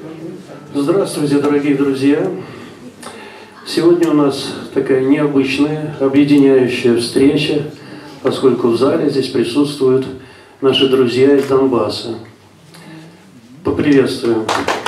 Здравствуйте, дорогие друзья! Сегодня у нас такая необычная, объединяющая встреча, поскольку в зале здесь присутствуют наши друзья из Донбасса. Поприветствуем!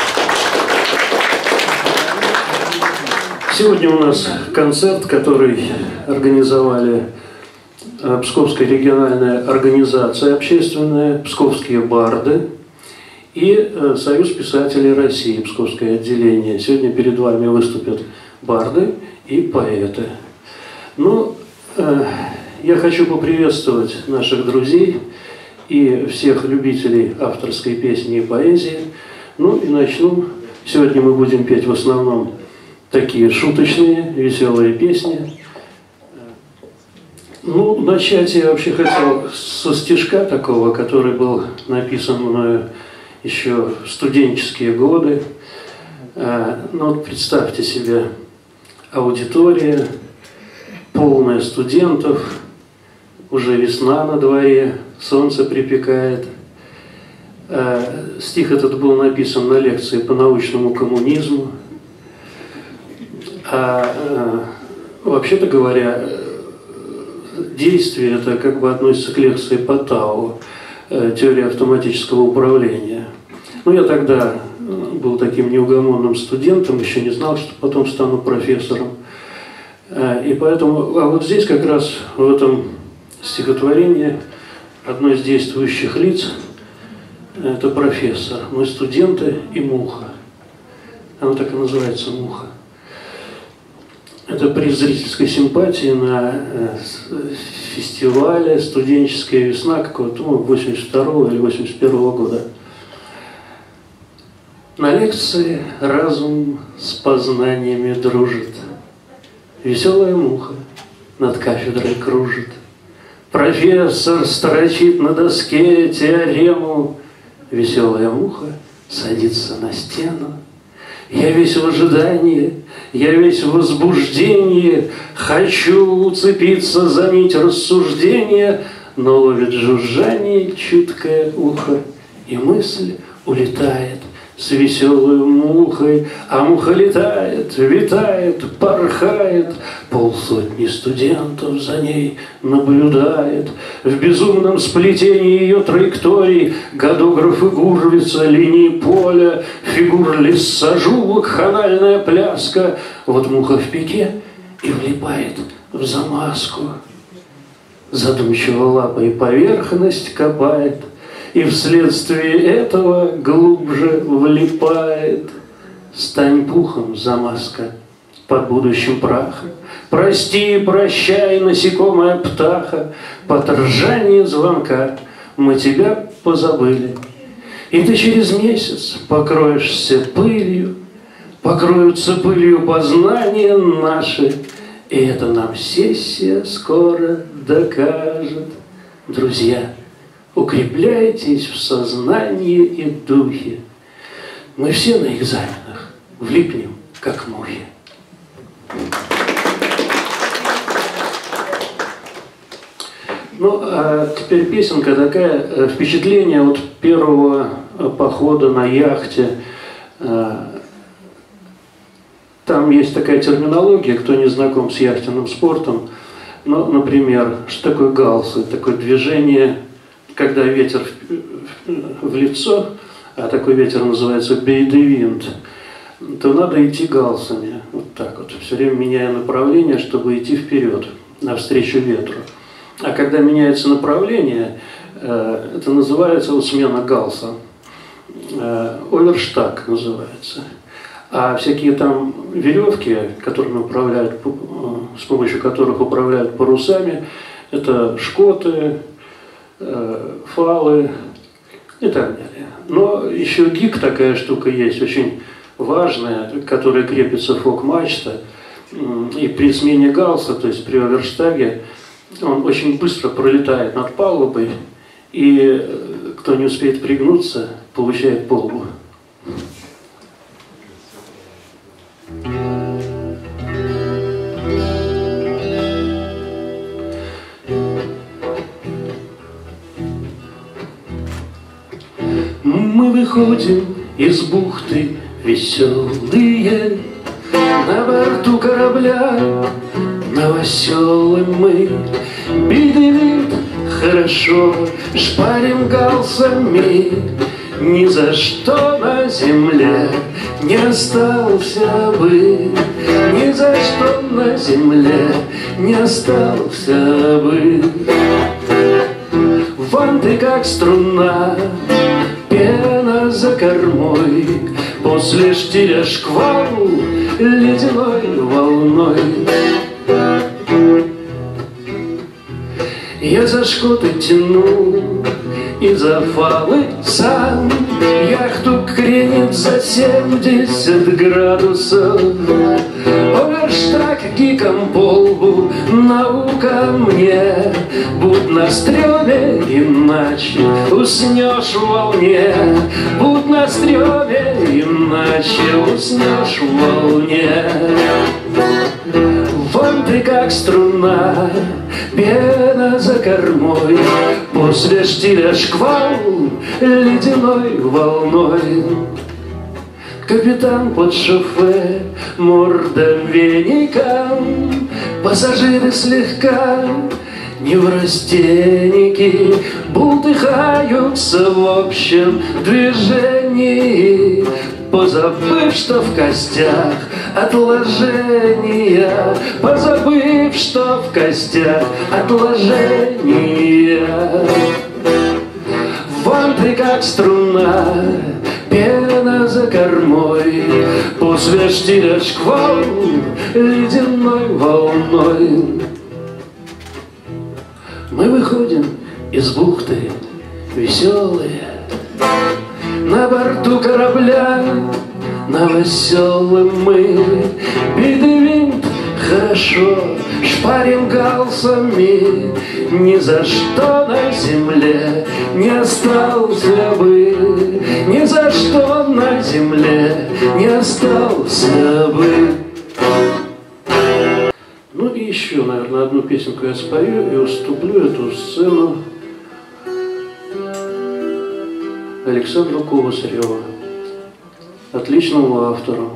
Сегодня у нас концерт, который организовали Псковская региональная организация общественная, Псковские барды и Союз писателей России, Псковское отделение. Сегодня перед вами выступят барды и поэты. Ну, я хочу поприветствовать наших друзей и всех любителей авторской песни и поэзии. Ну и начну. Сегодня мы будем петь в основном такие шуточные, веселые песни. Ну, начать я вообще хотел со стишка такого, который был написан мною еще в студенческие годы. Ну, вот представьте себе, аудитория, полная студентов, уже весна на дворе, солнце припекает. Стих этот был написан на лекции по научному коммунизму. Вообще-то говоря, действие это как бы относится к лекции по Тау, теория автоматического управления. Ну, я тогда был таким неугомонным студентом, еще не знал, что потом стану профессором. И поэтому, а вот здесь как раз в этом стихотворении одно из действующих лиц – это профессор. Мы студенты и муха. Она так и называется «Муха». Это приз зрительской симпатии на фестивале «Студенческая весна» какого-то 82-го или 81-го года. На лекции разум с познаниями дружит. Веселая муха над кафедрой кружит. Профессор строчит на доске теорему. Веселая муха садится на стену. Я весь в ожидании, я весь в возбуждении, хочу уцепиться за нить рассуждения, но ловит жужжание чуткое ухо, и мысль улетает с веселой мухой, а муха летает, витает, порхает, полсотни студентов за ней наблюдает. В безумном сплетении ее траекторий годографы Гурвица, линии поля, фигур лиссажулок, ханальная пляска. Вот муха в пике и влипает в замазку. Задумчиво лапой поверхность копает, и вследствие этого глубже влипает. Стань пухом, замазка, под будущим прахом. Прости, прощай, насекомая птаха, под ржание звонка мы тебя позабыли. И ты через месяц покроешься пылью, покроются пылью познания наши, и это нам сессия скоро докажет. Друзья, укрепляйтесь в сознании и духе. Мы все на экзаменах влипнем, как мухи. Ну, а теперь песенка такая, впечатление от первого похода на яхте. Там есть такая терминология, кто не знаком с яхтенным спортом. Ну, например, что такое галсы? Такое движение, когда ветер в лицо, а такой ветер называется бейдевинт, то надо идти галсами, вот так вот, все время меняя направление, чтобы идти вперед, навстречу ветру. А когда меняется направление, это называется вот смена галса, оверштаг называется. А всякие там веревки, которыми управляют, с помощью которых управляют парусами, это шкоты, фалы и так далее. Но еще гик такая штука есть, очень важная, которая крепится фок-мачта. И при смене галса, то есть при оверштаге, он очень быстро пролетает над палубой, и кто не успеет пригнуться, получает по лбу. Мы выходим из бухты веселые на борту корабля. Новоселы мы, битый винт, хорошо шпарим галсами. Ни за что на земле не остался бы, ни за что на земле не остался бы. Ванты как струна, пена за кормой, после штиля шквал ледяной волной. Я за шкоты тяну и за фалы сам, яхту кренит за 70 градусов. Оверштаг гиком по лбу, наука мне, будь на стреме, иначе уснешь в волне. Будь на стреме, иначе уснешь в волне. Ванты как струна, пена за кормой, после штиля шквал ледяной волной. Капитан под шофе, морда веником, пассажиры слегка неврастенники, бултыхаются в общем движении, позабыв, что в костях отложения, позабыв, что в костях отложения. Ванты как струна, пена за кормой, после штиля шквал ледяной волной. Мы выходим из бухты веселые, на борту корабля новоселы мы, битый винт, хорошо шпарим галсами. Ни за что на земле не остался бы, ни за что на земле не остался бы. Ну и еще, наверное, одну песенку я спою и уступлю эту сцену Александру Кобасареву, отличному автору.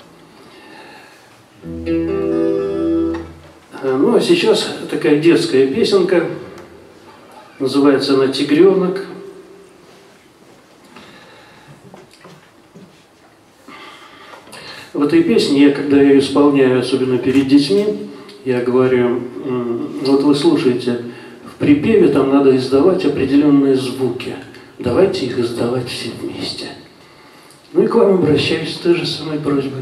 Ну а сейчас такая детская песенка, называется она «Тигренок». В этой песне, когда я ее исполняю, особенно перед детьми, я говорю, вот вы слушаете, в припеве там надо издавать определенные звуки. Давайте их издавать все вместе. Ну и к вам обращаюсь с той же самой просьбой.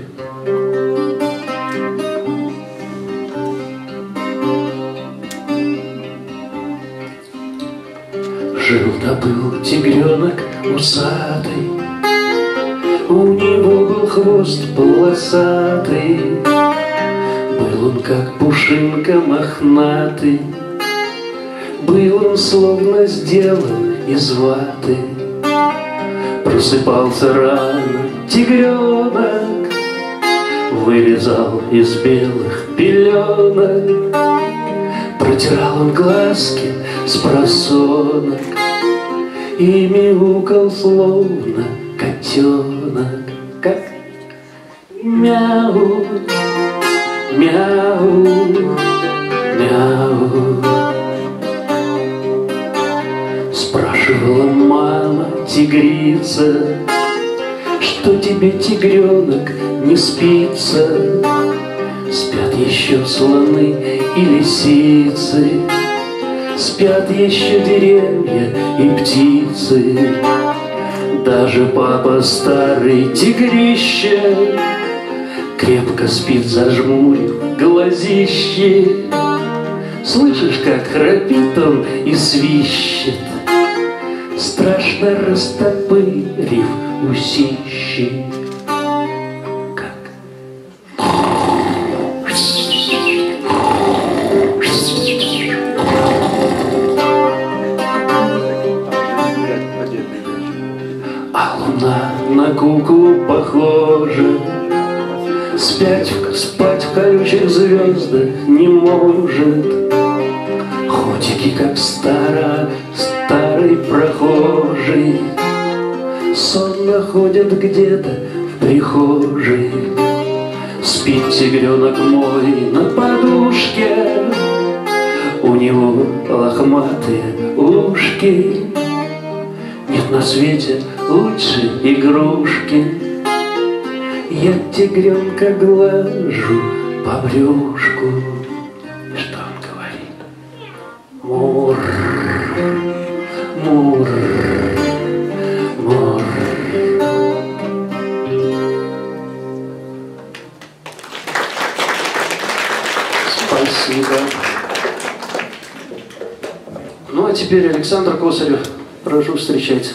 Жил-добыл тигренок усатый, у него был хвост полосатый, был он как пушинка мохнатый, был он словно сделан из ваты. Просыпался рано тигренок, вылезал из белых пеленок, протирал он глазки спросонок и мяукал словно котенок, как мяу, мяу, мяу. Спрашивала мама тигрица, что тебе, тигренок, не спится? Спят еще слоны и лисицы, спят еще деревья и птицы. Даже папа старый тигрище крепко спит, зажмурив глазище. Слышишь, как храпит он и свищет, страшно растопырив усищи. А луна на куклу похожа, спать в колючих звездах не может. Котики, как старый прохожий, сонно ходят где-то в прихожей. Спит тигренок мой на подушке, у него лохматые ушки. Нет на свете лучше игрушки. Я тигренка глажу по брюшку. И что он говорит? Мур, мур, мур. Спасибо. Ну а теперь Александр Косарев. Прошу встречать.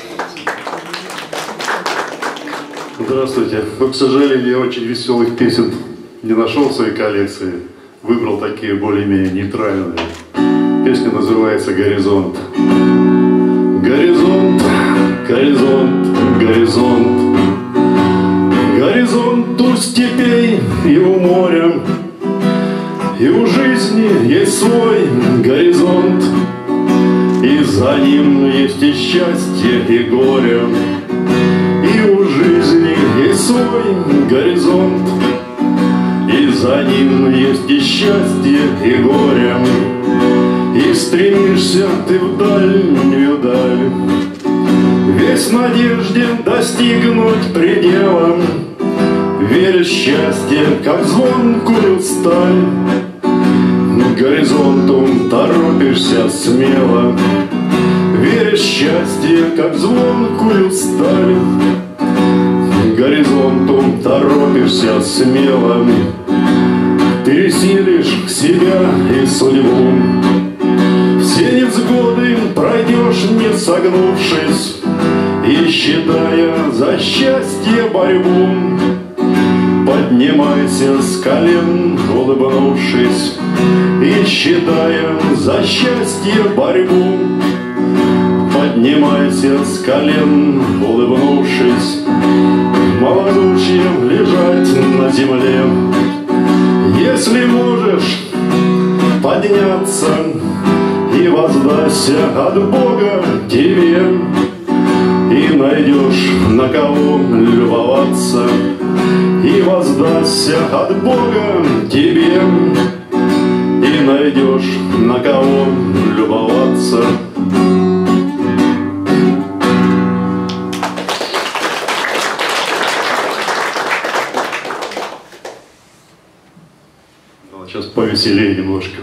Здравствуйте. Но, к сожалению, я очень веселых песен не нашел в своей коллекции. Выбрал такие более-менее нейтральные. Песня называется «Горизонт». Горизонт, горизонт, горизонт. Горизонт у степей и у моря. И у жизни есть свой горизонт. И за ним есть и счастье, и горе. И у жизни есть свой горизонт. И за ним есть и счастье, и горе. И стремишься ты в дальнюю даль, весь в надежде достигнуть предела. Веришь в счастье, как звонкую сталь. К горизонту торопишься смело. Веришь в счастье, как звонкую сталь. К горизонту торопишься смело. Пересилишь себя и судьбу. Все невзгоды пройдешь, не согнувшись, и считая за счастье борьбу. Поднимайся с колен, улыбнувшись, и считая за счастье борьбу. Поднимайся с колен, улыбнувшись, малодушьем лежать на земле. Если можешь подняться и воздасться от Бога тебе, и найдешь на кого любоваться, и воздасться от Бога тебе, и найдешь на кого любоваться. Сейчас повеселее немножко.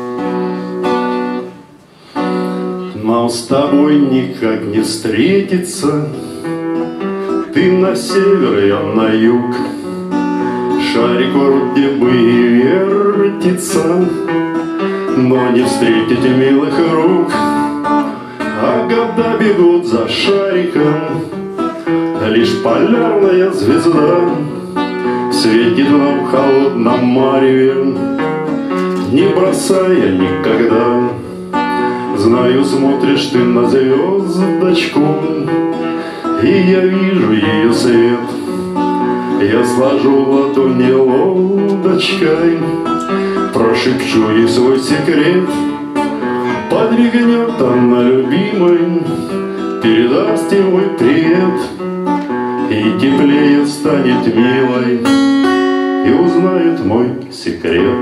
Нам с тобой никак не встретиться. Ты на север, я на юг. Шарик вроде бы и вертится, но не встретить милых рук. А года бегут за шариком, лишь полярная звезда светит нам в холодном мареве, не бросая никогда. Знаю, смотришь ты на звездочку, и я вижу ее свет. Я сложу ладони лодочкой, прошепчу ей свой секрет. Подмигнет она любимой, передаст ей мой привет, и теплее станет милой, и узнает мой секрет.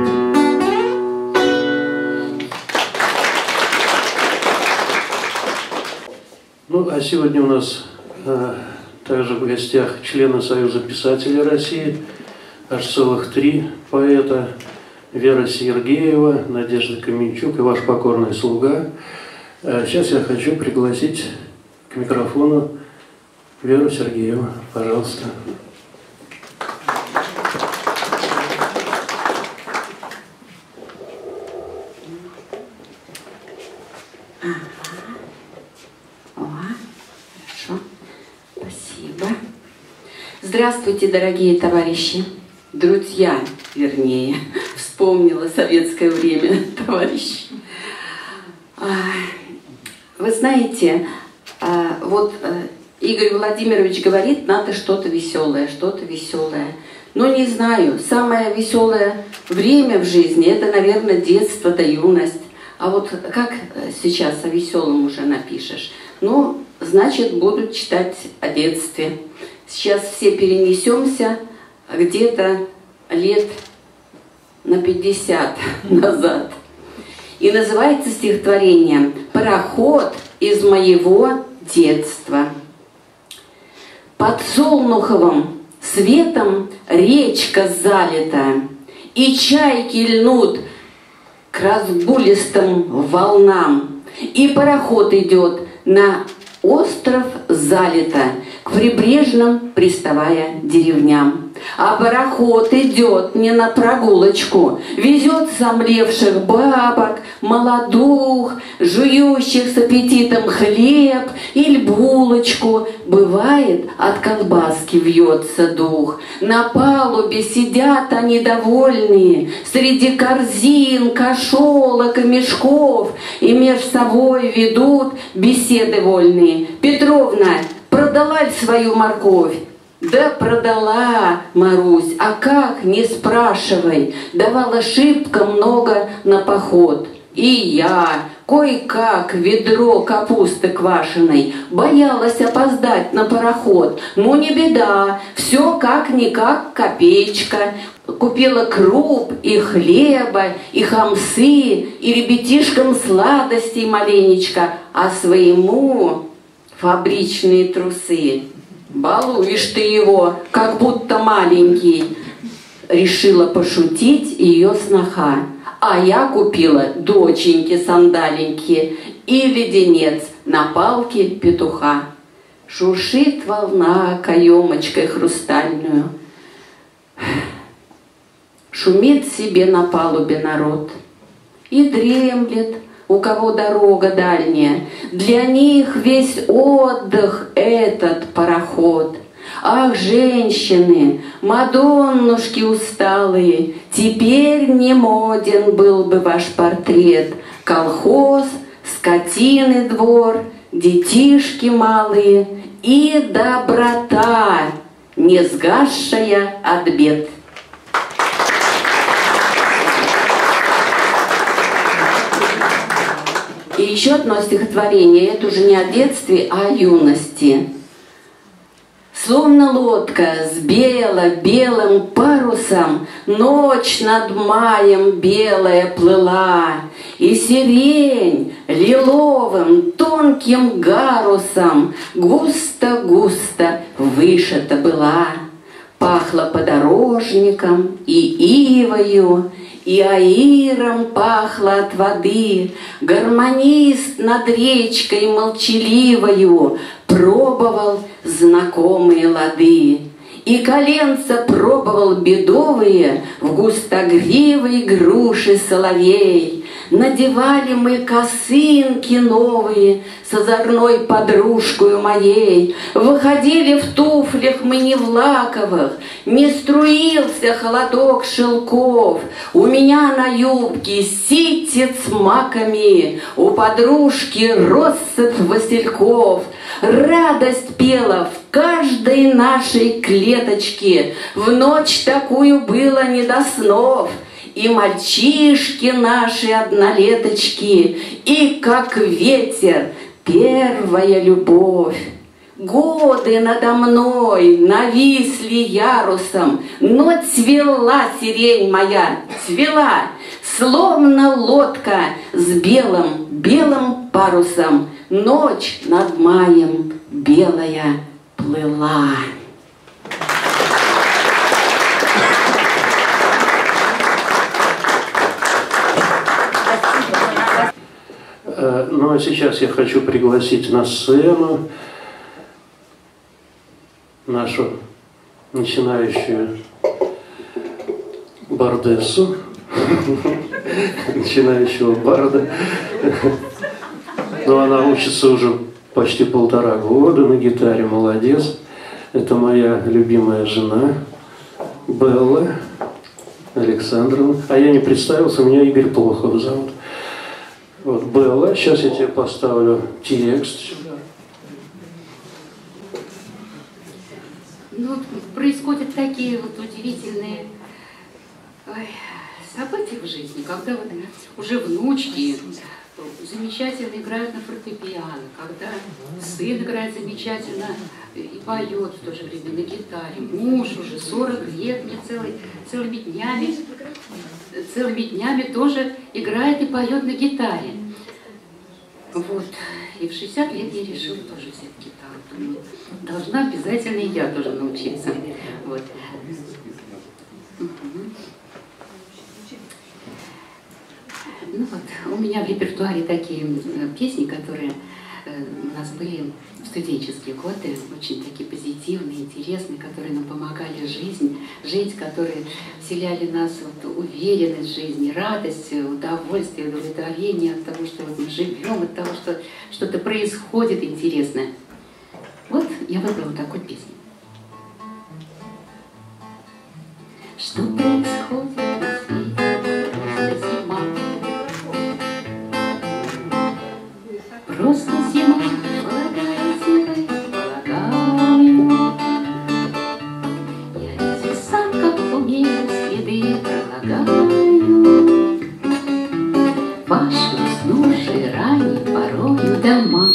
Ну, а сегодня у нас также в гостях члены Союза писателей России, аж целых 3 поэта: Вера Сергеева, Надежда Каменчук и ваш покорный слуга. Сейчас я хочу пригласить к микрофону Веру Сергееву. Пожалуйста. Хорошо. Спасибо. Здравствуйте, дорогие товарищи, друзья, вернее, вспомнила советское время, товарищи. Вы знаете, вот Игорь Владимирович говорит, надо что-то веселое, что-то веселое. Но не знаю, самое веселое время в жизни, это, наверное, детство да юность. А вот как сейчас о веселом уже напишешь? Ну, значит, буду читать о детстве. сейчас все перенесемся где-то лет на 50 назад. И называется стихотворение «Пароход из моего детства». Под Солнуховым светом речка залита, и чайки льнут к разбулистым волнам, и пароход идет на остров залито, к прибрежным приставая деревням. А пароход идет не на прогулочку, везет сомлевших бабок, молодух, жующих с аппетитом хлеб или булочку. Бывает, от колбаски вьется дух. На палубе сидят они довольные, среди корзин, кошелок и мешков, и меж собой ведут беседы вольные. Петровна, продала ли свою морковь? Да продала, Марусь, а как, не спрашивай, давала шибко много на поход. И я, кое-как, ведро капусты квашеной, боялась опоздать на пароход. Ну не беда, все как-никак копеечка. Купила круп и хлеба, и хамсы, и ребятишкам сладостей маленечко, а своему фабричные трусы. Балуешь ты его, как будто маленький. Решила пошутить ее сноха. А я купила доченьке сандаленьки и леденец на палке петуха. Шуршит волна каемочкой хрустальную. Шумит себе на палубе народ. И дремлет, у кого дорога дальняя. Для них весь отдых этот пароход. Ах, женщины, мадоннушки усталые, теперь не моден был бы ваш портрет. Колхоз, скотины двор, детишки малые и доброта, не сгасшая от бед. И еще одно стихотворение, это уже не о детстве, а о юности. Словно лодка с бело-белым парусом ночь над маем белая плыла, и сирень лиловым тонким гарусом густо-густо вышита была. Пахло подорожником и ивою, и аиром пахло от воды. Гармонист над речкой молчаливою пробовал знакомые лады. И коленца пробовал бедовые в густогривой груши соловей. Надевали мы косынки новые с озорной подружкою моей. Выходили в туфлях мы не в лаковых, не струился холодок шелков. У меня на юбке ситец с маками, у подружки россыпь васильков. Радость пела в каждой нашей клеточке, в ночь такую было не до снов. И мальчишки наши однолеточки, и как ветер первая любовь. Годы надо мной нависли ярусом, но цвела сирень моя, цвела, словно лодка с белым парусом. Ночь над маем белая плыла. Ну а сейчас я хочу пригласить на сцену нашу начинающую бардессу, начинающего барда. Но она учится уже почти 1,5 года на гитаре, молодец. Это моя любимая жена Белла Александровна. А я не представился, меня Игорь Плохов зовут. Вот, Белла, сейчас я тебе поставлю текст сюда. Ну, происходят такие вот удивительные события в жизни, когда вот уже внучки замечательно играют на фортепиано, когда сын играет замечательно и поет в то же время на гитаре. Муж уже 40 лет, мне целыми днями тоже играет и поет на гитаре. Вот. И в 60 лет я решила тоже взять гитару. Думаю, должна обязательно и я тоже научиться. Вот. Ну вот, у меня в репертуаре такие песни, которые у нас были в студенческие годы, очень такие позитивные, интересные, которые нам помогали жить, которые вселяли в нас вот уверенность в жизни, радость, удовольствие, удовлетворение от того, что вот мы живем, от того, что что-то происходит интересное. Вот я выбрала такую песню. Что происходит на свете, просто зима. Просто зима, полагаете вы, полагаю. Я ведь сам, как умею, следы пролагаю. Ваши уснувшие ранней порою дома.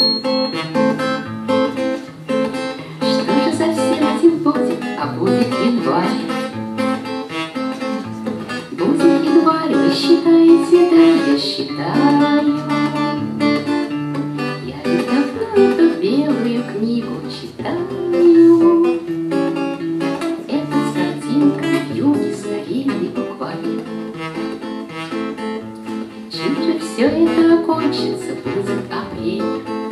Что же за всем этим будет, а будет январь? Будет январь, вы считаете, да, я считаю. Эту белую книгу читаю. Это с картинкой в юге старинный букварь. Чем же все это окончится, будет апрель.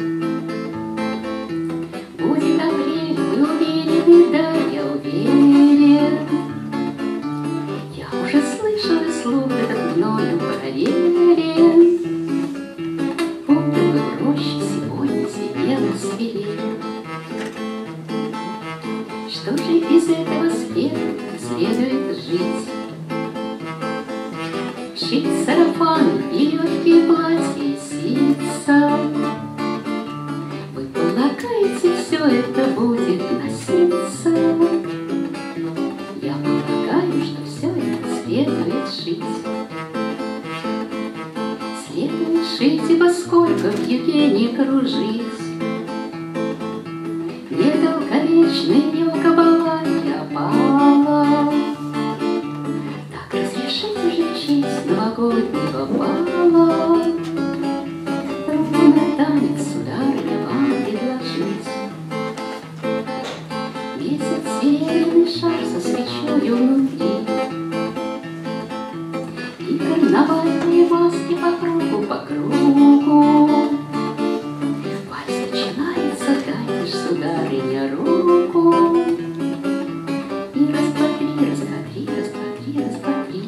Будет апрель, вы уверены, да, я уверен. Я уже слышал, и слух этот мною проверен. Помню, вы в роще сегодня свели. Что же из этого следует жить? Шить сарафан и легкие платья и ситца. Вы полагаете, все это будет носиться? Я полагаю, что все это следует шить. Следует шить, ибо сколько в юге не кружить. Недолговечная елка была и опала. Так разрешите же честь новогоднего бала. Руку на танец, сударыня, вам предложить. Месяц серебряный шар со свечою внутри. И карнавальные маски по кругу, по кругу. Вальс начинается, дайте ж, сударыня, руку. И раз-два-три, раз-два-три, раз-два-три, раз-два-три.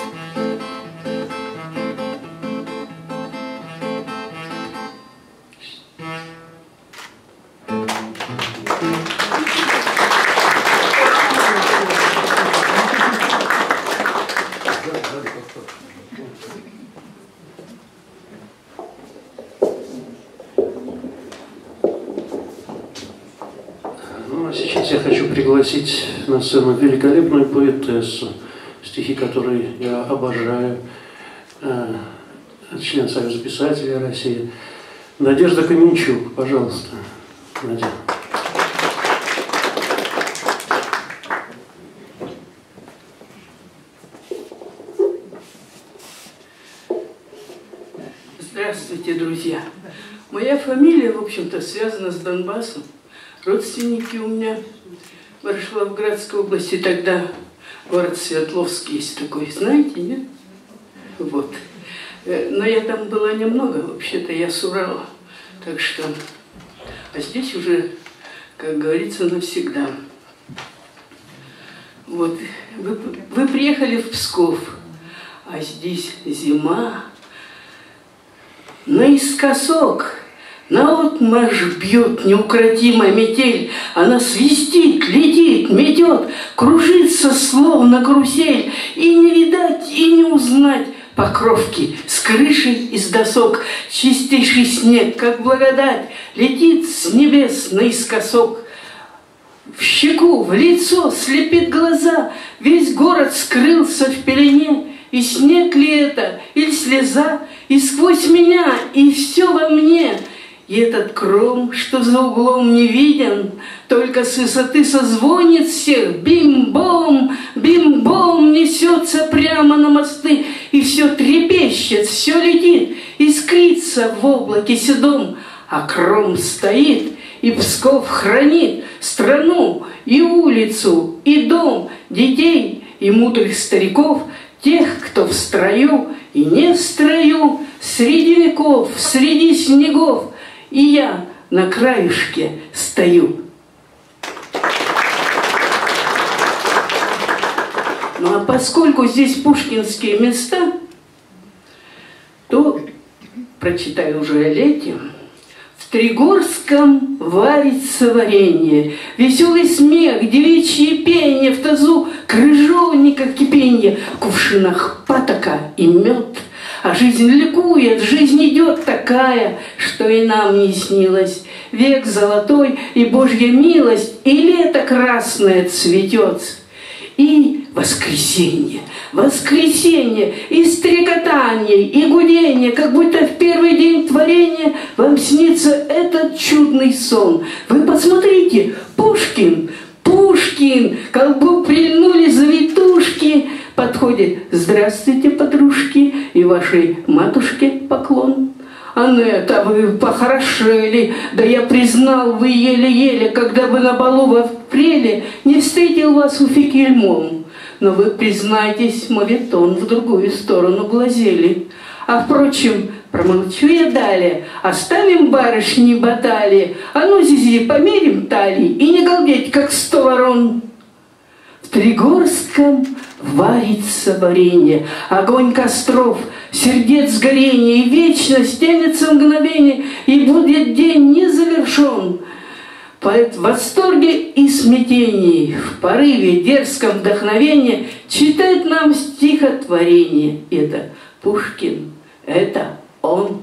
Ну, а сейчас я хочу пригласить на сцену великолепную поэтессу, стихи которой я обожаю, член Союза писателей России, Надежда Каменчук. Пожалуйста, Надя. Здравствуйте, друзья. Моя фамилия, в общем-то, связана с Донбассом. Родственники у меня в Ворошиловградской области, тогда город Свердловск есть такой, знаете, нет? Вот. Но я там была немного, вообще-то я с Урала. Так что, а здесь уже, как говорится, навсегда. Вот. Вы приехали в Псков, а здесь зима. Наискосок, наотмашь бьет неукротимая метель. Она свистит, летит, метет, кружится, словно карусель. И не видать, и не узнать покровки с крыши из досок. Чистейший снег, как благодать, летит с небес наискосок. В щеку, в лицо слепит глаза, весь город скрылся в пелене. и снег ли это, или слеза, и сквозь меня, и все во мне. И этот кром, что за углом не виден, только с высоты созвонит всех. Бим-бом, бим-бом несется прямо на мосты, и все трепещет, все летит, искрится в облаке седом. А кром стоит, и Псков хранит страну, и улицу, и дом, детей и мудрых стариков, тех, кто в строю и не в строю, среди веков, среди снегов. И я на краешке стою. Ну а поскольку здесь пушкинские места, то прочитаю уже о лете. В Тригорском варится варенье, веселый смех, девичье пение, в тазу крыжовника кипенье, в кувшинах патока и мед. А жизнь ликует, жизнь идет такая, что и нам не снилось. Век золотой и Божья милость, и лето красное цветет. И воскресенье, воскресенье, и стрекотание, и гудение, как будто в первый день творения вам снится этот чудный сон. Вы посмотрите, Пушкин, Пушкин, как бы прильнули завитушки. Подходит: здравствуйте, подружки, и вашей матушке поклон. Анетта, вы похорошели, да я признал, вы еле-еле, когда бы на балу в апреле не встретил вас у Фикельмом. Но вы, признайтесь, моветон в другую сторону глазели. А, впрочем, промолчу я далее, оставим барышни баталии, а ну, Зизи, померим талии и не галдеть, как 100 ворон. В Тригорском варится варенье, огонь костров, сердец горения, и вечность тянется мгновение, и будет день не завершен. Поэт в восторге и смятении, в порыве дерзком вдохновении читает нам стихотворение. Это Пушкин, это он.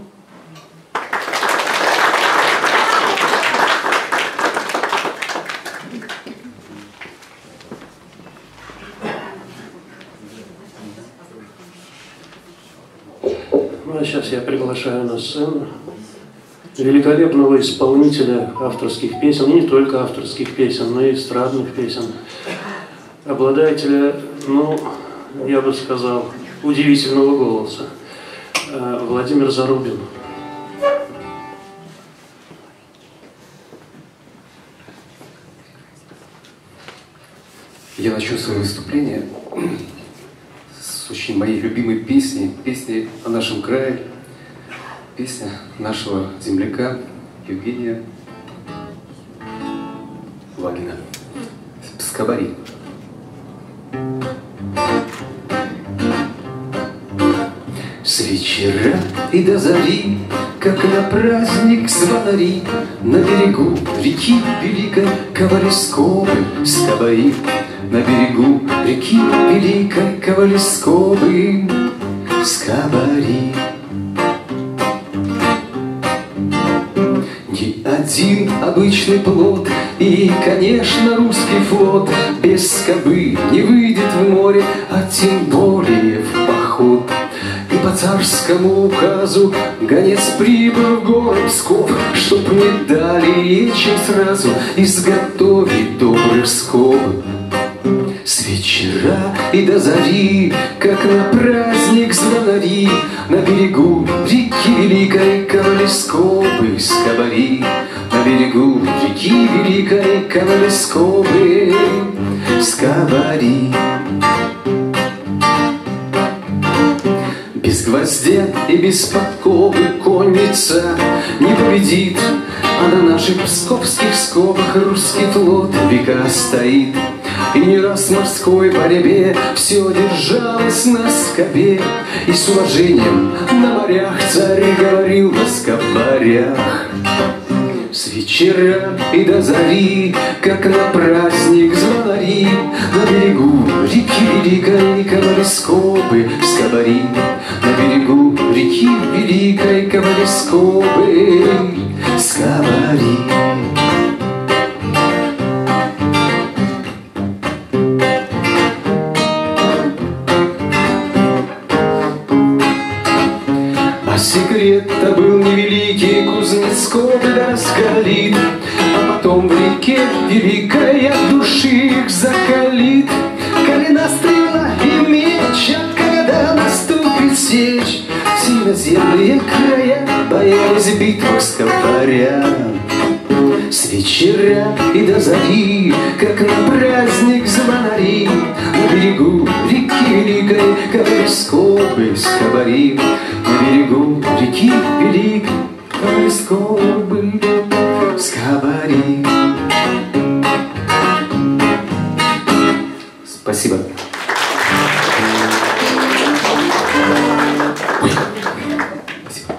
Ну а сейчас я приглашаю на сцену великолепного исполнителя авторских песен, и не только авторских песен, но и эстрадных песен, обладателя, ну, я бы сказал, удивительного голоса, Владимир Зарубин. Я начну свое выступление с очень моей любимой песни, песни о нашем крае, песня нашего земляка Евгения Вагина «Скобари». С вечера и до зари, как на праздник звонари, на берегу реки великой Ковалескобы скобари. На берегу реки великой Ковалескобы скобари. Ни один обычный плот и, конечно, русский флот без скобы не выйдет в море, а тем более в поход. И по царскому указу гонец прибыл в город Псков, чтоб не далее, чем сразу изготовить добрых скоб. С вечера и до зари, как на праздник звонари, на берегу реки великой Ковалескобы скобари. На берегу реки великой Ковалескобы скобари. Без гвоздя и без подковы конница не победит, а на наших псковских скобах русский флот века стоит. И не раз в морской борьбе все держалось на скобе, и с уважением на морях царь говорил на скобарях. С вечера и до зари, как на праздник звонари, на берегу реки великой Ковалескобы скобари. На берегу реки великой Ковалескобы скобари. свет-то был невеликий, Кузнецкого раскалит, а потом в реке великой от души их закалит. Колена, стрела и меч, а когда наступит сечь, все иноземные края боялись битвах скопаря. С вечера и до зари, как на праздник звонари, на берегу реки великой, как скобы скобари. На берегу реки великой, как скобы скобари. Спасибо. Спасибо.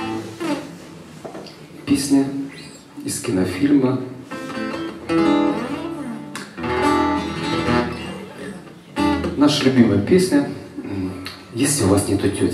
Песня из кинофильма наша любимая песня «Если у вас нету тети».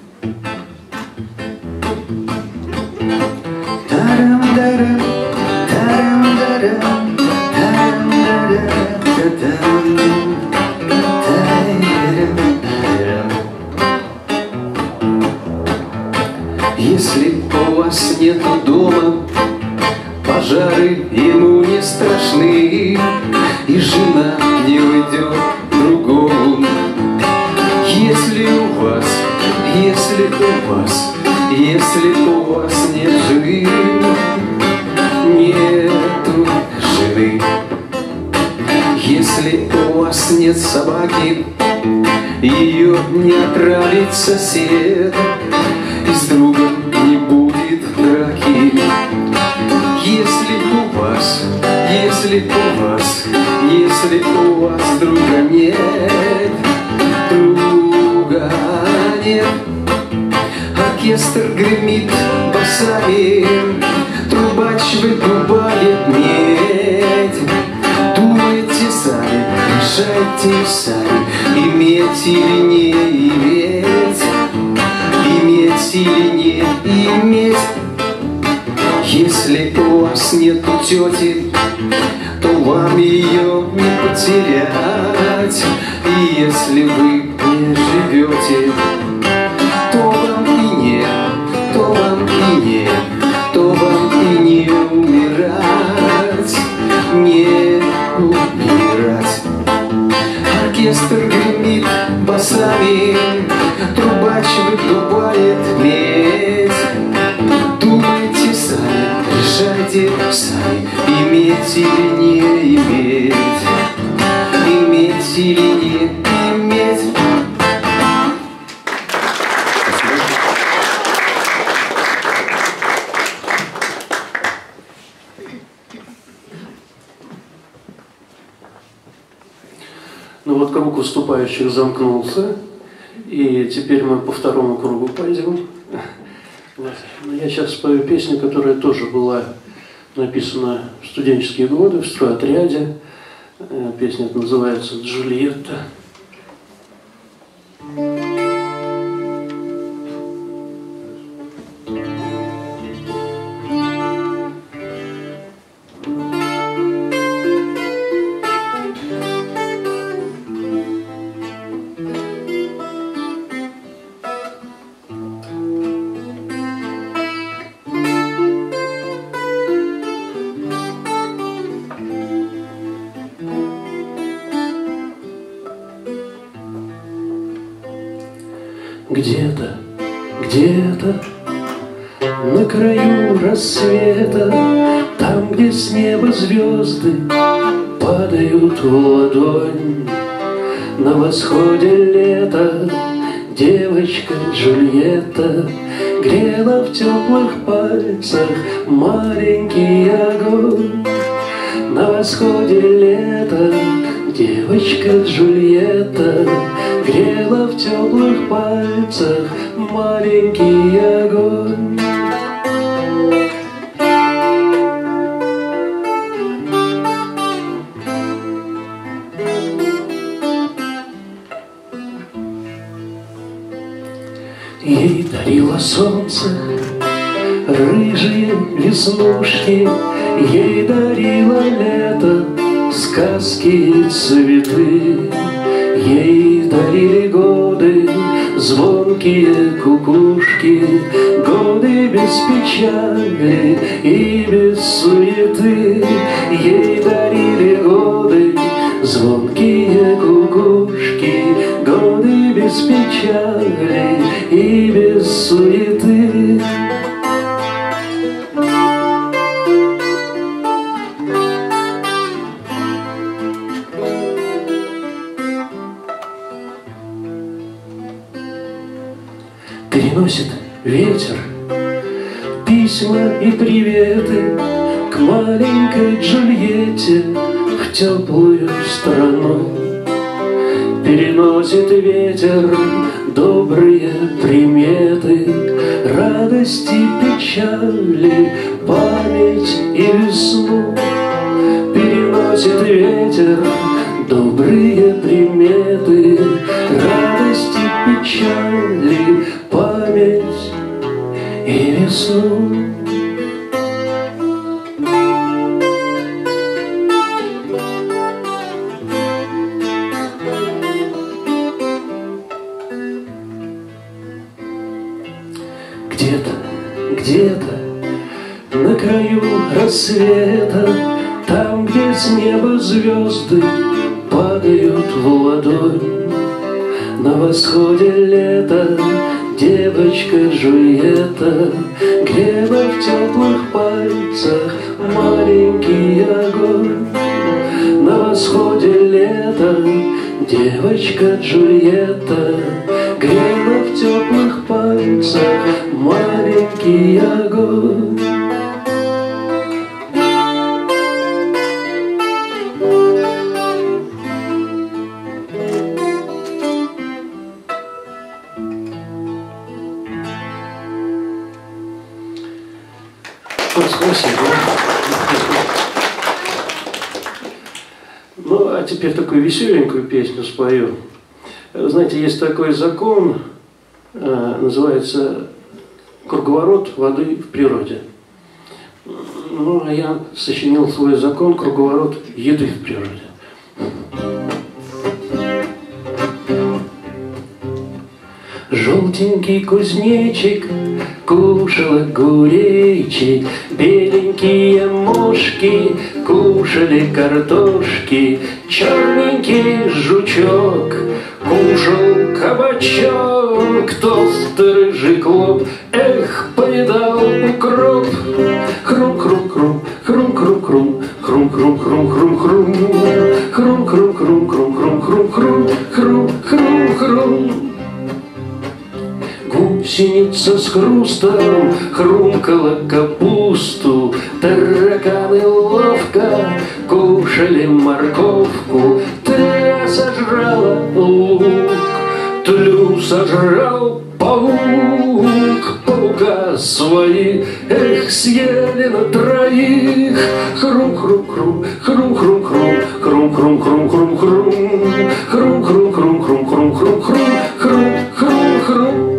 Если у вас нету дома, пожары ему не страшны, и жена не уйдет другому. Если у вас нет жены, нету жены. Если у вас нет собаки, ее не отравит сосед, и с другом не будет драки. Если у вас друга нет, оркестр гремит басами, трубач выбивает медь. Думайте сами, решайте сами, иметь или не иметь, иметь или не иметь. Если у вас нету тети, то вам ее не потерять. И если вы не живете, то вам и нет, то вам и нет, то вам и не умирать, не умирать. Оркестр гремит басами, трубач выдувает медь. Думайте сами, решайте сами, иметь или не иметь, иметь или не иметь. Ну вот круг выступающих замкнулся, и теперь мы по второму кругу пойдем. Я сейчас спою песню, которая тоже была написана в студенческие годы, в стройотряде. Песня называется «Джульетта». Где-то, где-то на краю рассвета, там, где с неба звезды падают в ладонь, на восходе лета девочка Джульетта грела в теплых пальцах маленький огонь. На восходе лета девочка Джульетта грела в теплых пальцах маленький огонь. Ей дарило солнце рыжие веснушки, ей дарило лето сказки и цветы. Ей дарили годы звонкие кукушки, годы без печали и без суеты. Ей дарили годы звонкие кукушки, годы без печали и без суеты. Переносит ветер письма и приветы к маленькой Джульетте в теплую страну. Переносит ветер добрые приметы, радости, печали, память и весну. Переносит ветер добрые приметы, радости, печали, память и весну. Где-то на краю рассвета, там, где с неба звезды падают в ладонь, на восходе лета девочка Джульетта грела в теплых пальцах маленький огонь. На восходе лета девочка Джульетта грела в теплых пальцах маленький огонь. Спасибо. Ну, а теперь такую веселенькую песню спою. Знаете, есть такой закон, называется «Круговорот воды в природе». Ну, а я сочинил свой закон «Круговорот еды в природе». Желтенький кузнечик кушал огуречек, беленькие мошки кушали картошки, черненький жучок кушал кабачок, толстый рыжий клоп, эх, поедал укроп. Хрум-хрум-хрум, хрум-хрум-хрум, хрум-хрум-хрум-хрум-хрум, хрум-хрум-хрум-хрум-хрум-хрум, хрум-хрум-хрум. Гусеница с хрустом хрумкала капусту, тараканы ловко кушали морковку, тля сожрала лук, тлю сожрал паук, паука свои, эх, съели на троих. Хрум-хрум-хрум, хрум-хрум-хрум, хрум-хрум-хрум-хрум-хрум, хрум-хрум-хрум-хрум-хрум-хрум, хрум-хрум-хрум.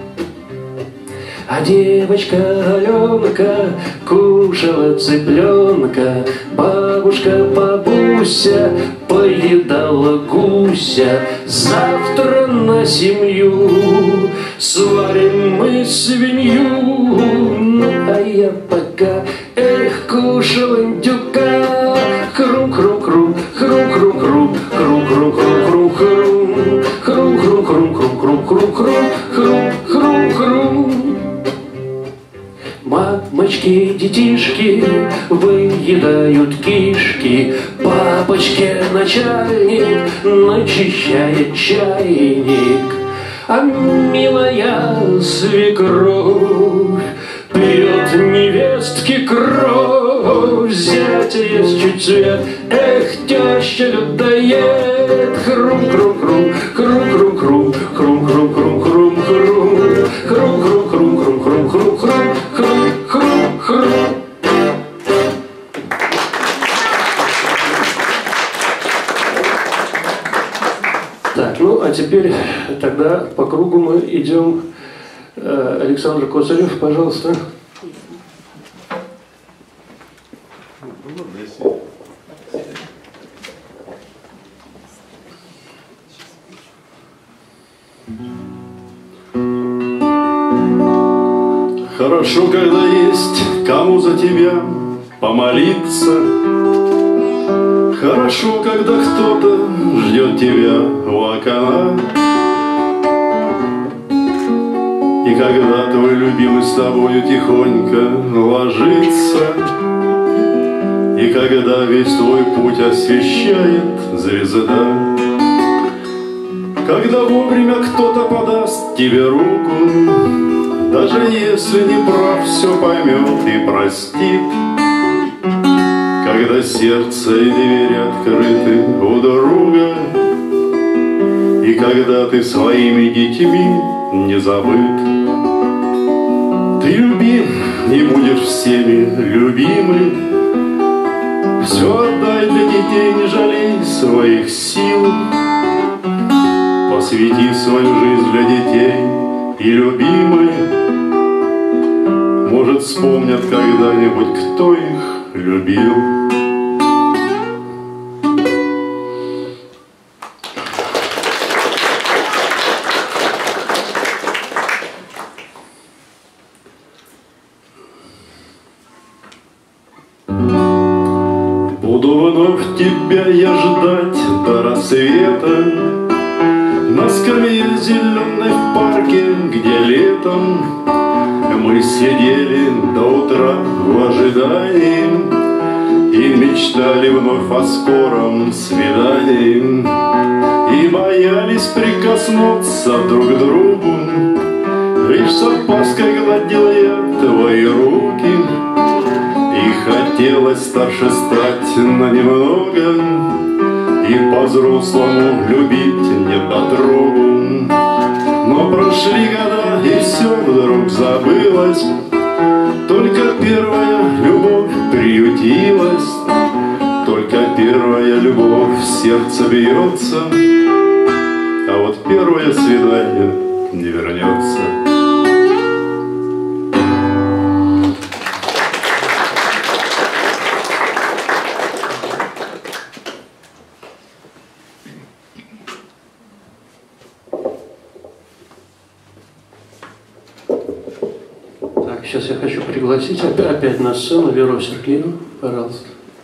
А девочка Аленка кушала цыпленка, бабушка Бабуся поедала гуся. Завтра на семью сварим мы свинью. Ну, а я пока, эх, кушал индюка. Хрум-хрум-хрум, хрум-хрум-хрум, хрум-хрум-хрум-хрум-хрум, хрум-хрум-хрум-хрум-хрум-хрум, хрум-хрум-хрум. Мамочки, детишки выедают кишки, папочке начальник начищает чайник, а милая свекровь пьет невестки кровь. Зятя есть чуть цвет, эх, теща людоед. Хрум-хрум-хрум, хрум-хрум-хрум, хрум-хрум-хрум-хрум-хрум, хрум-хрум-хрум-хрум-хрум-хрум, хрум-хрум-хрум. Так, ну а теперь тогда по кругу мы идем. Александр Косарев, пожалуйста. Хорошо, когда есть кому за тебя помолиться. Хорошо, когда кто-то ждет тебя у окна. И когда твой любимый с тобою тихонько ложится, и когда весь твой путь освещает звезда, когда вовремя кто-то подаст тебе руку, даже если не прав, все поймет и простит, когда сердце и двери открыты у друга, и когда ты своими детьми не забыт. Ты любим и будешь всеми любимым. Все отдай для детей, не жалей своих сил. Посвяти свою жизнь для детей и любимой. Может, вспомнят когда-нибудь, кто их любил. Буду вновь тебя я ждать до рассвета, на скамье зеленой в парке, где летом мы сидели до утра в ожидании и мечтали вновь о скором свидании, и боялись прикоснуться друг к другу. Лишь с опаской гладил я твои руки, и хотелось старше стать на немного, и по-взрослому любить недотрогу. Но прошли года, и все вдруг забылось, только первая любовь приютилась, только первая любовь в сердце бьется, а вот первое свидание не вернется. Сейчас я хочу пригласить опять на сцену Веру Сергеевну, пожалуйста.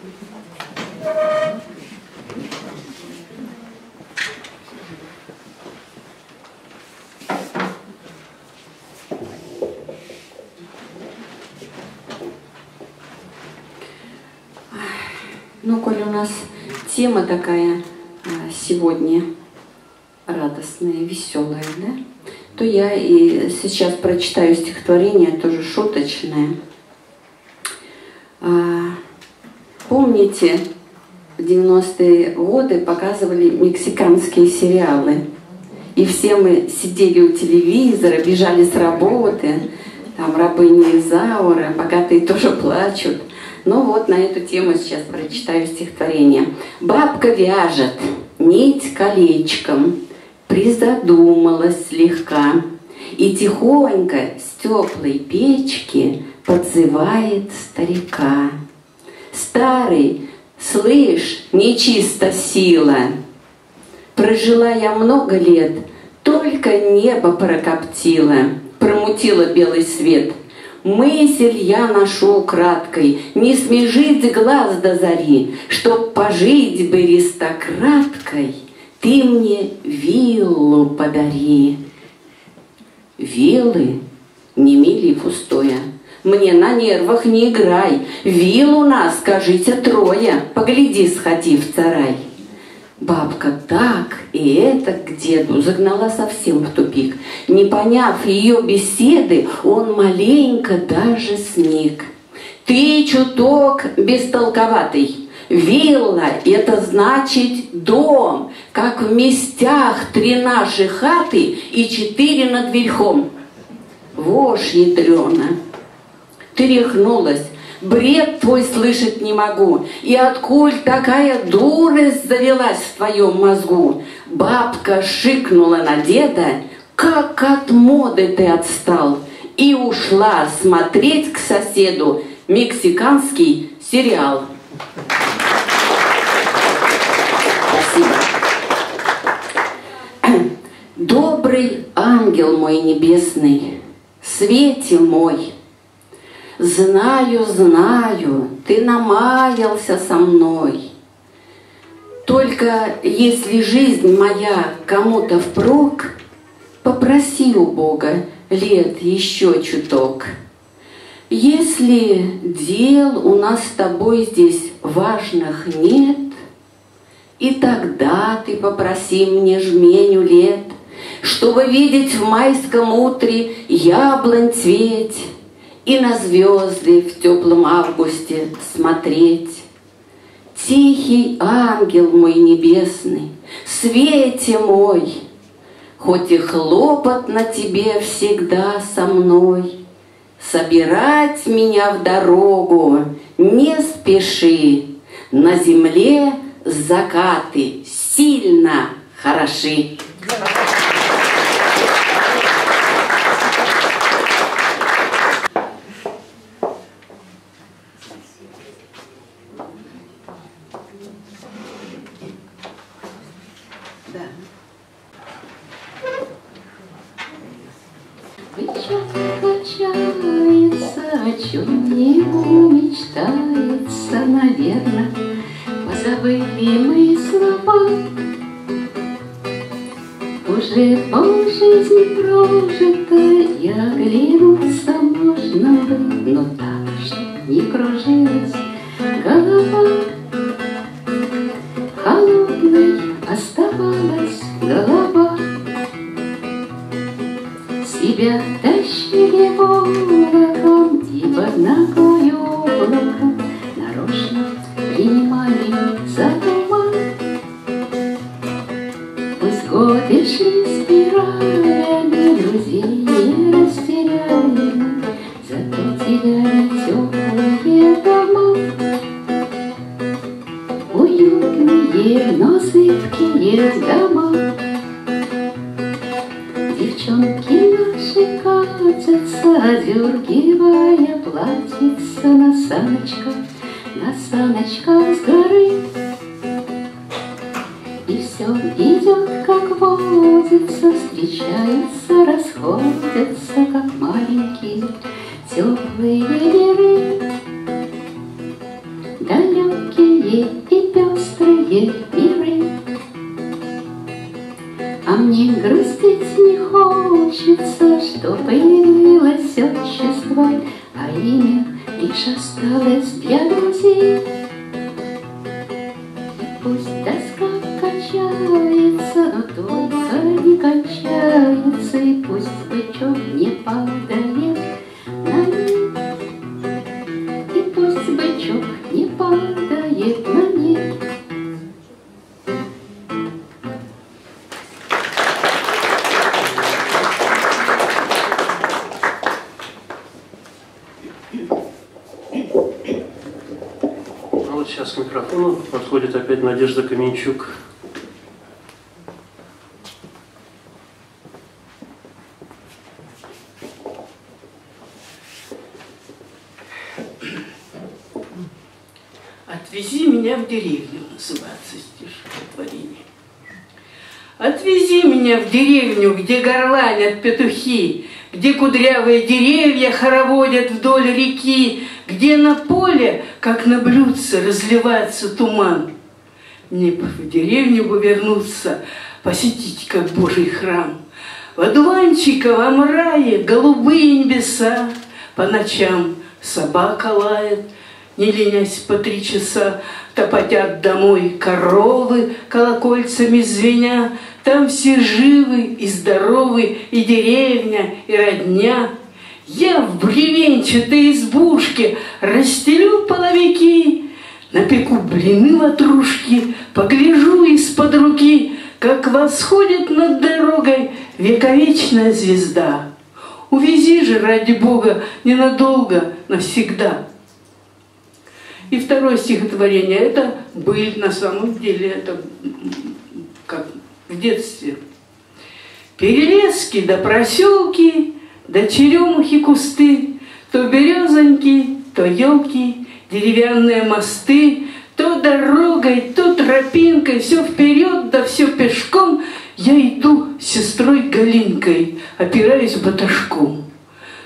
Ну, коль у нас тема такая сегодня радостная, веселая, да? То я и сейчас прочитаю стихотворение, тоже шуточное. Помните, в 90-е годы показывали мексиканские сериалы, и все мы сидели у телевизора, бежали с работы, там рабыня Изаура, богатые тоже плачут. Ну вот на эту тему сейчас прочитаю стихотворение. Бабка вяжет нить колечком, призадумалась слегка и тихонько с теплой печки подзывает старика. Старый, слышь, нечиста сила, прожила я много лет, только небо прокоптила, промутила белый свет. Мысль я ношу украдкой, не смежить глаз до зари, чтоб пожить бы аристократкой, ты мне виллу подари. Виллы не мили пустое, мне на нервах не играй. Вилл у нас, скажите, трое, погляди, сходи в сарай. Бабка так и это к деду загнала совсем в тупик. Не поняв ее беседы, он маленько даже сник. Ты чуток бестолковатый. Вилла – это значит дом, как в местях 3 наши хаты и 4 над верхом. Вошь ядрена, ты рехнулась, бред твой слышать не могу. И откуль такая дурость завелась в твоем мозгу? Бабка шикнула на деда, как от моды ты отстал, и ушла смотреть к соседу мексиканский сериал. Спасибо. Добрый ангел мой небесный, свете мой, Знаю, знаю, ты намаялся со мной. Только если жизнь моя кому-то впрок, попроси у Бога лет еще чуток. Если дел у нас с тобой здесь важных нет, и тогда ты попроси мне жменю лет, чтобы видеть в майском утре яблонь цветь и на звезды в теплом августе смотреть. Тихий ангел мой небесный, свете мой, хоть и хлопот на тебе всегда со мной, собирать меня в дорогу не спеши, на земле закаты сильно хороши. Бычок качается, о чем ему мечтается, наверно, позабыли мы слова. Уже полжизни прожито, и оглянуться можно бы, но так, чтоб не кружилась голова. Холодной оставалась голова. Себя тащили волоком и под ногою облаком нарочно принимали за туман. Пусть годы шли спиралями, друзей не растеряли мы, зато теряли теплые дома. Уютные, но зыбкие дома. Девчонки наши катятся, одергивая платьица на саночках с горы. И все идет, как водится, встречаются, расходятся, как маленькие теплые миры. Далекие и пестрые миры. А мне грустить не хочется, что появилось отчество, а имя лишь осталось для друзей. И пусть тоска качается, но только не кончается, и пусть бычок не падает на них, и пусть бычок не падает на них. Сейчас к микрофону подходит опять Надежда Каменчук. «Отвези меня в деревню» называется стихотворение. Отвези меня в деревню, где горланят петухи, где кудрявые деревья хороводят вдоль реки, где на поле, как на блюдце, разливается туман. Мне в деревню бы вернуться, посетить, как Божий храм. В одуванчиковом рае голубые небеса, по ночам собака лает, не ленясь по 3 часа, топотят домой коровы, колокольцами звеня. Там все живы и здоровы, и деревня, и родня. Я в бревенчатой избушке расстелю половики, напеку блины ватрушки, погляжу из-под руки, как восходит над дорогой вековечная звезда. Увези же, ради Бога, ненадолго, навсегда. И второе стихотворение, это быль, на самом деле, это как в детстве. Перелески да проселки, да черемухи кусты, то березоньки, то елки, деревянные мосты, то дорогой, то тропинкой, все вперед, да все пешком, я иду с сестрой Галинкой, опираясь баташком.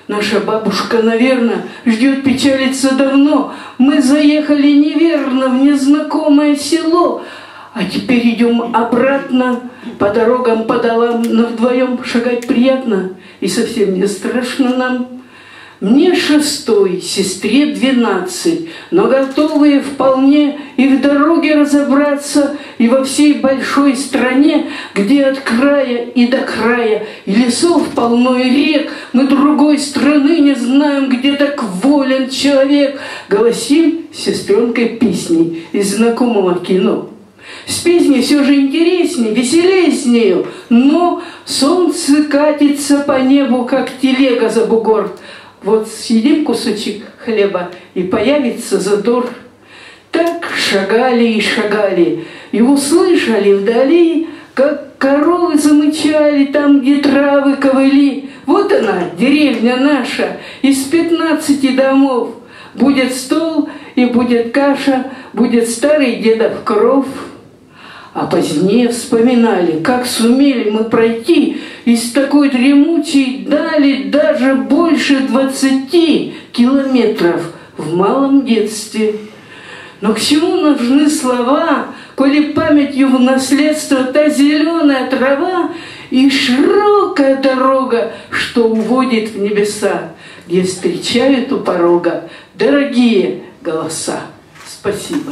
Наша бабушка, наверное, ждет, печалится давно. Мы заехали неверно в незнакомое село, а теперь идем обратно по дорогам, по долам, но вдвоем шагать приятно и совсем не страшно нам. Мне 6, сестре 12, но готовые вполне и в дороге разобраться, и во всей большой стране, где от края и до края, и лесов полно, и рек, мы другой страны не знаем, где так волен человек. Голосим с сестренкой песней из знакомого кино. С песней все же интереснее, веселее с нею, но солнце катится по небу, как телега за бугор. Вот съедим кусочек хлеба, и появится задор. Так шагали и шагали, и услышали вдали, как коровы замычали там, где травы ковыли. Вот она, деревня наша, из 15 домов. Будет стол и будет каша, будет старый дедов кров. А позднее вспоминали, как сумели мы пройти из такой дремучей дали даже больше 20 километров в малом детстве. Но к чему нужны слова, коли памятью в наследство та зеленая трава и широкая дорога, что уводит в небеса, где встречают у порога дорогие голоса. Спасибо.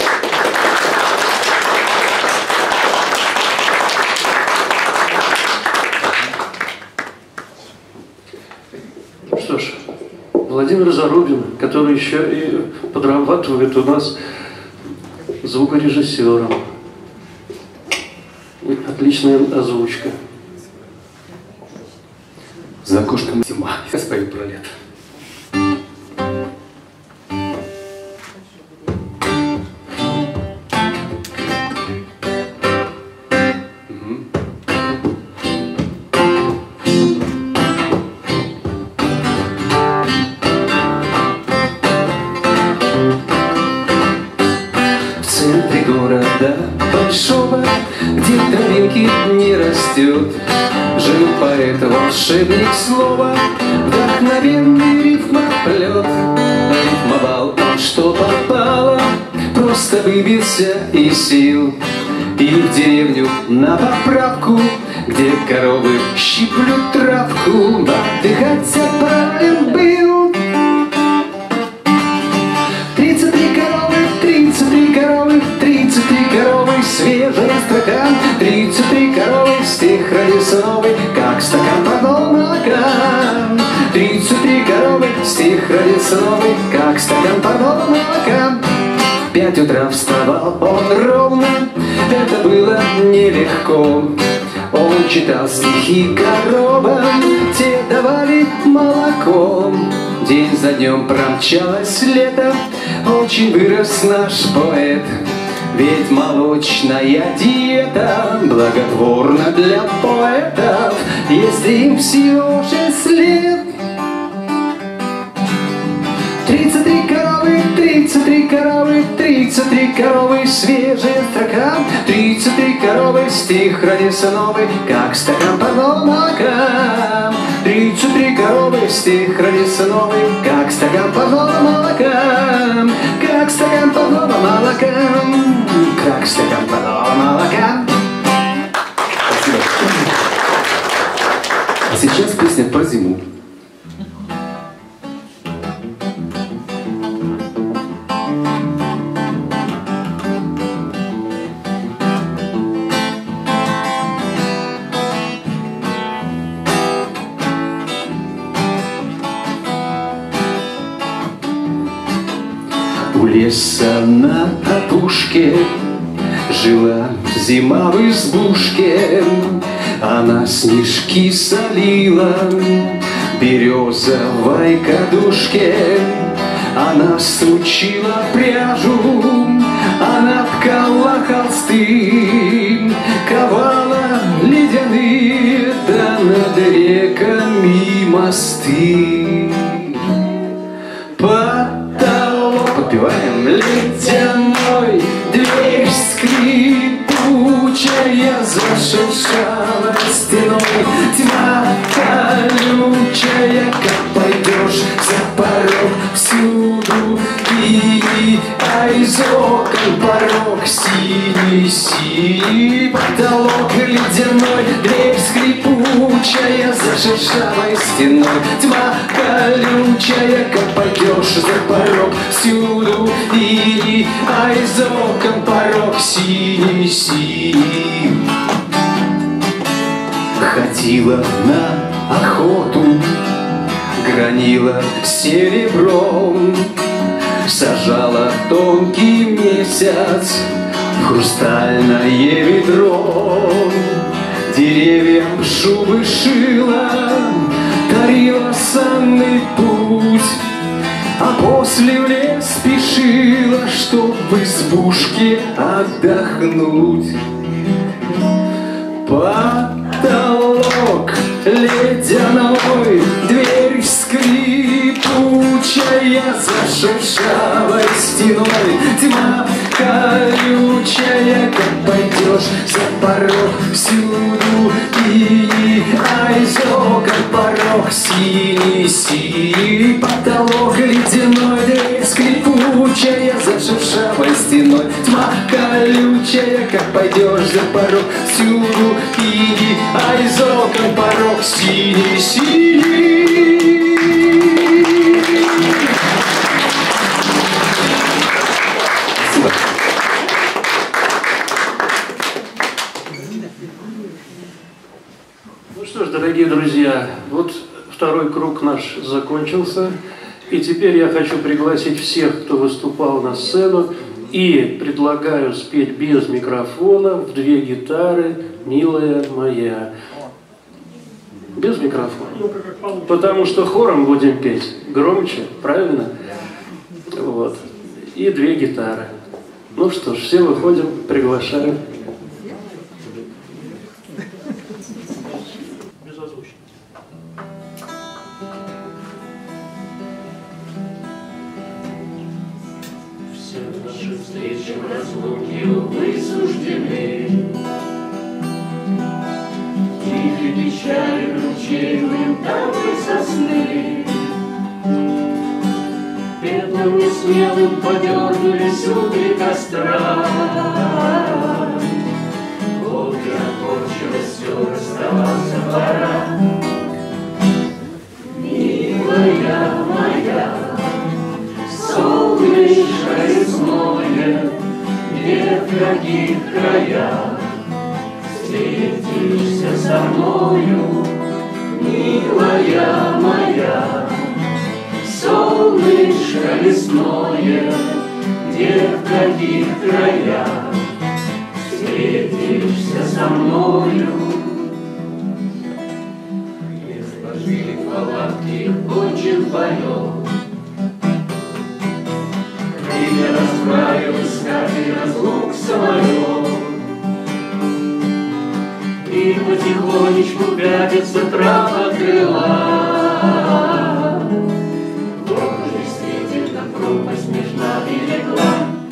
Что ж, Владимир Зарубин, который еще и подрабатывает у нас звукорежиссером. Отличная озвучка. За окошком зима. Я спою про лето. Большого, где травинки не растет, жил поэт, волшебник слова, вдохновенный рифмоплет. Рифмовал он, что попало, просто выбился из сил. И в деревню на поправку, где коровы щиплют травку, отдыхать отправлен был. 33 коровы, 33 коровы, свежая строка, 33 коровы, стих родился новый, как стакан парного молока. 33 коровы, стих родился новый, как стакан парного молока. В 5 утра вставал он ровно, это было нелегко. Он читал стихи коровам, те давали молоко. День за днем промчалось лето, очень вырос наш поэт. Ведь молочная диета благотворна для поэтов, если им всего 6 лет. 33 коровы, 33 коровы, 33 коровы, свежая строка, 33 коровы, стих родился новый, как стакан парного молока. 33 коровы, стих родился новый, как стакан парного молока, как стакан парного молока, как стакан парного молока. Спасибо. А сейчас песня про зиму. У леса на опушке жила зима в избушке. Она снежки солила березовой кадушке. Она сучила пряжу, она ткала холсты, ковала ледяные, да над реками мосты. Подпеваем ледяной, дверь скрипучая зашуршала стеной. Тьма колючая, как пойдешь всюду и а из окон порог синий, потолок ледяной, дверь скрипучая за шершавой стеной, тьма колючая, как пойдешь за порог всюду и а из окон порог синий. Ходила на охоту, гранила серебром, сажала тонкий месяц в хрустальное ведро, деревьям шубы шила, тарила санный путь, а после в лес спешила, чтоб в избушке отдохнуть. Потолок ледяной, дверь скрипучая за шершавой стеной, тьма колючая, как пойдешь за порог всюду и а из окон порог синий, потолок ледяной, дверь скрипучая за шершавой стеной, тьма колючая, как пойдешь за порог всюду и а из окон порог синий. Ну что ж, дорогие друзья, вот второй круг наш закончился. И теперь я хочу пригласить всех, кто выступал на сцену, и предлагаю спеть без микрофона в 2 гитары «Милая моя». Без микрофона. Потому что хором будем петь громче, правильно? Вот. И 2 гитары. Ну что ж, все выходим, приглашаем. Встречи в разлуке, увы, суждены. Тихой печалью ручейным танцы сосны. Пеплом несмелым подернулись угли костра. Волки окончилось, все расставаться пора. Милая моя, солнышко лесное, где в каких краях встретишься со мною, милая моя, солнышко лесное, где в каких краях встретишься со мною. Не сложили в палатке кончен поет, время расправил искатель разлук самолет, и потихонечку пятится трава крыла. Город действительно пропасть меж нами легла.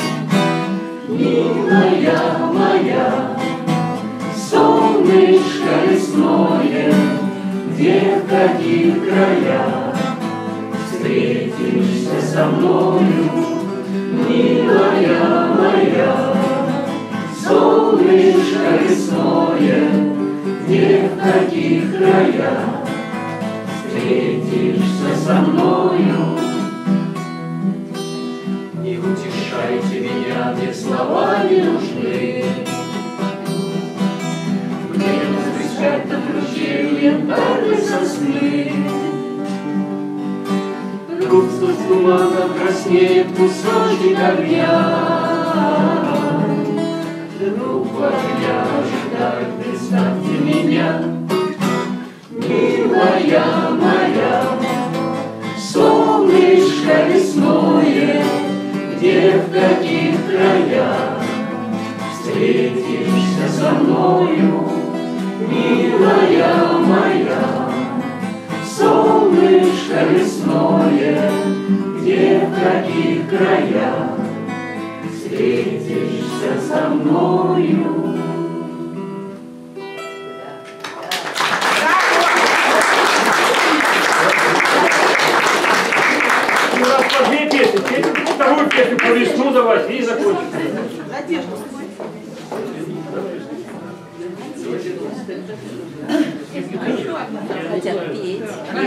Милая моя, солнышко лесное, где в каких краях встретишься со мною, милая моя, солнышко лесное, где в каких краях встретишься со мною. Не утешайте меня, мне слова не нужны. Мне возвращать над ручею янтарной сосны. Вдруг сквозь туманом краснеет кусочек огня. Друг огня ожидает, представьте меня, милая моя, солнышко лесное, где в каких краях встретишься со мною, милая моя, солнышко лесное, где в каких краях встретишься со мною. Аплодисменты. Если по листу давать, и закончим. Хотят петь.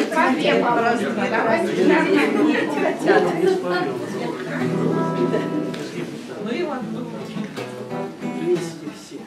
Ну и ладно. Вместе все.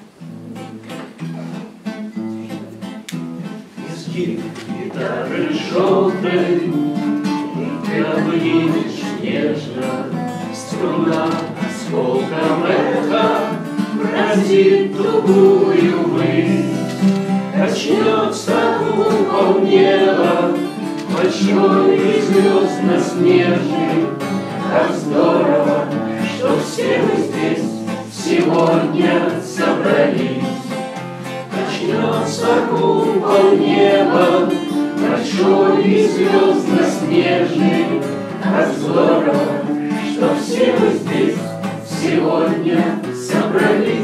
Гитары желтой, ты обнимешь нежно, струна осколком эха пронзит тугую высь. Качнется купол неба, большой и звездно-снежный. Как здорово, что все мы здесь сегодня собрались. Качнется купол неба, большой и звездно-снежный. Как здорово, что все мы здесь сегодня собрались.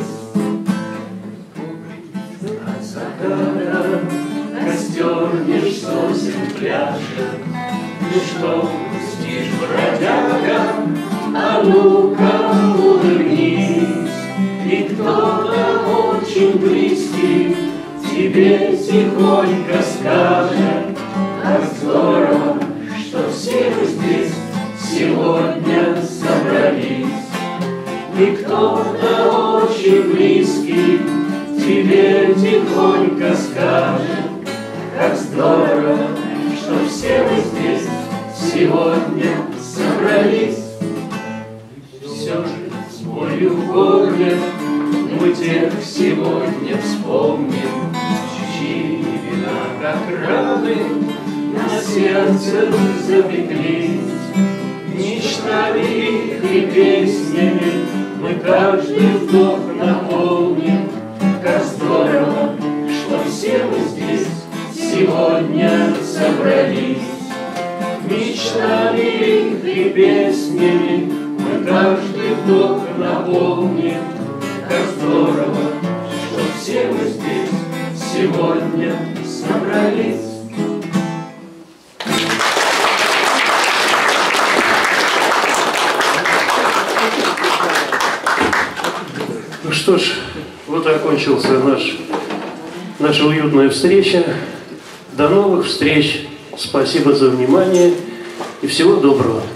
От заката костер меж сосен пляшет. Ну что, спишь, бродяга, а ну-ка улыбнись. И кто-то очень близкий тебе тихонько скажет: как здорово, что все мы здесь сегодня собрались. И кто-то очень близкий тебе тихонько скажет: как здорово, что все мы здесь сегодня собрались. Все же с болью в горле мы тех сегодня вспомним, чьи вина, как раны, на сердце запеклись. Мечтами их и песнями мы каждый вдох наполним. Как здорово, что все мы здесь сегодня собрались. Мечтами их и песнями мы каждый вдох наполним. Как здорово, что все мы здесь сегодня собрались. Ну что ж, вот окончился наша уютная встреча. До новых встреч. Спасибо за внимание и всего доброго.